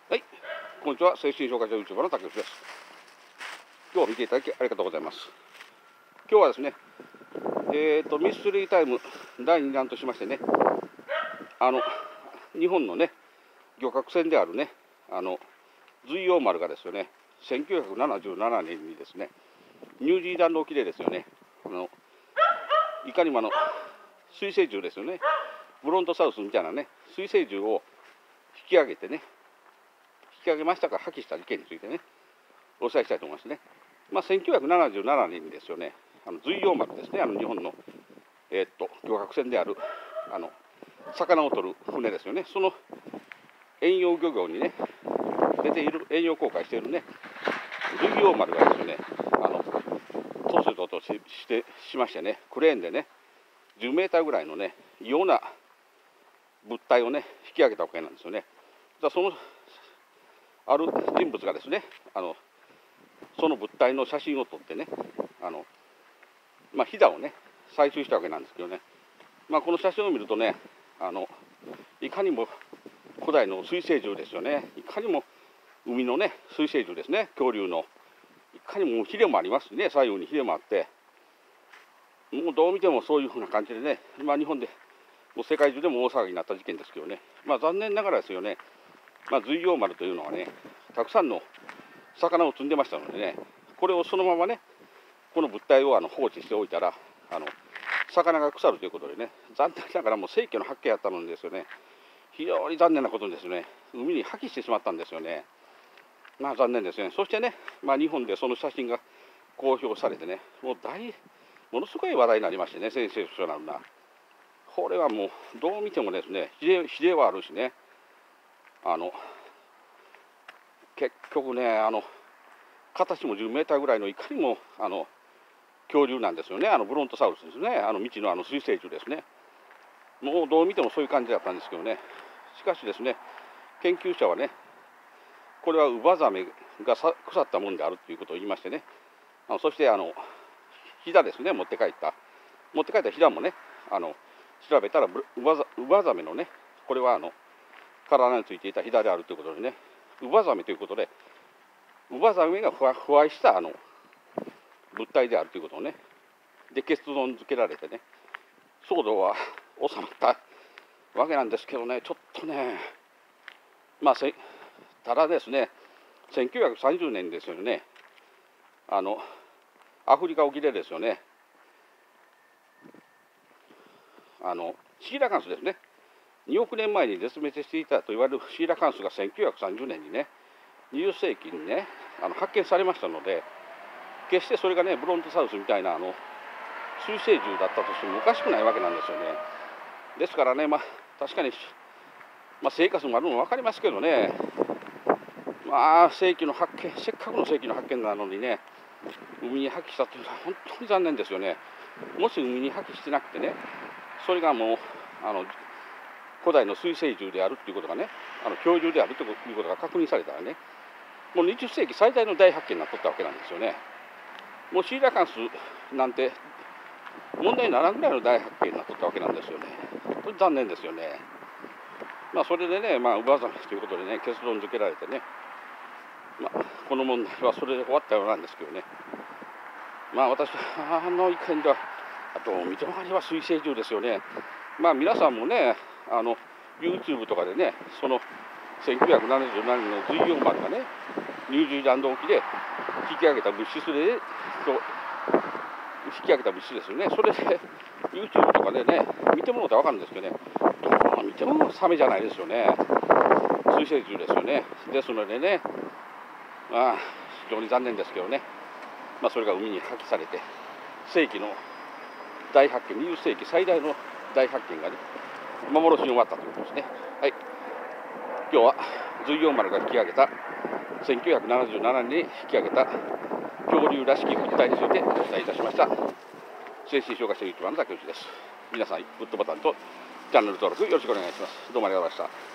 はい、こんにちは。精神障害者 YouTuber の竹内です。今日は見ていただきありがとうございます。今日はですね、ミステリータイム第2弾としましてね、日本のね、漁獲船であるね、随陽丸がですよね、1977年にですね、ニュージーランド沖でですよね、いかにも水生獣ですよね、ブロントサウスみたいなね、水生獣を引き上げてね、引き上げましたか破棄した事件についてね、お伝えしたいと思いますね。1977年にですよね、随陽丸ですね、日本の、漁獲船である魚を取る船ですよね、その遠洋漁業にね、出ている、遠洋航海しているね、随陽丸がですよね、突如としましてね、クレーンでね、10メーターぐらいのね、異様な物体をね、引き上げたわけなんですよね。そのある人物がですね、その物体の写真を撮ってね、ひだをね、採取したわけなんですけどね、この写真を見るとね、いかにも古代の水生獣ですよね、いかにも海のね、水生獣ですね、恐竜の、いかにもヒレもありますしね、左右にヒレもあって、もうどう見てもそういうふうな感じでね、日本でもう世界中でも大騒ぎになった事件ですけどね、残念ながらですよね、随陽丸というのはね、たくさんの魚を積んでましたのでね、これをそのままね、この物体を放置しておいたら、魚が腐るということでね、残念ながらもう世紀の発見やったのにですよね、非常に残念なことにですね、海に破棄してしまったんですよね。残念ですね。そしてね、日本でその写真が公表されてね、ものすごい話題になりましてね、センセーショナルな。これはもうどう見てもですね、ひれはあるしね、結局ね、形も10メーターぐらいのいかにも恐竜なんですよね、ブロントサウルスですね、未知の水生獣ですね。もうどう見てもそういう感じだったんですけどね、しかしですね、研究者はね、これはウバザメが腐ったものであるということを言いましてね、そしてひだですね、持って帰ったひだもね、調べたらウバザメのね、これは体についていたひだであるということでね、ウバザメということで、ウバザメが腐敗した物体であるということをね、で結論付けられてね、騒動は収まったわけなんですけどね、ちょっとね、ただですね、1930年ですよね、アフリカ沖でですよね、シーラカンスですね、2億年前に絶滅していたと言われるシーラカンスが1930年にね、20世紀にね、発見されましたので、決してそれがね、ブロントサウスみたいな水生獣だったとしてもおかしくないわけなんですよね。ですからね、確かに、生活もあるの分かりますけどね、世紀の発見、せっかくの世紀の発見なのにね、海に破棄したというのは本当に残念ですよね。もし海に破棄してなくてね、それがもう古代の水生獣であるということがね、恐竜であるということが確認されたらね、もう20世紀最大の大発見になっとったわけなんですよね。もうシーラカンスなんて問題にならんぐらいの大発見になっとったわけなんですよね。本当に残念ですよね。それでね、ウバザメということでね、結論付けられてね、この問題はそれで終わったようなんですけどね、私の意見では、どう見てもあれは水生獣ですよね。皆さんもね、YouTube とかでね、その1977年の随陽丸がね、ニュージーランド沖で引き上げた物質で、引き上げた物質ですよね。それで YouTube とかでね、見てもらったら分かるんですけどね、どう見てもサメじゃないですよね。水生獣ですよね。ですのでね、非常に残念ですけどね、それが海に破棄されて、世紀の大発見、20世紀最大の大発見がね、幻に終わったということですね。はい。今日は随陽丸が引き上げた、1977年に引き上げた恐竜らしき物体についてお伝えいたしました。精神障害者 YouTuber の竹内です。皆さん、グッドボタンとチャンネル登録よろしくお願いします。どうもありがとうございました。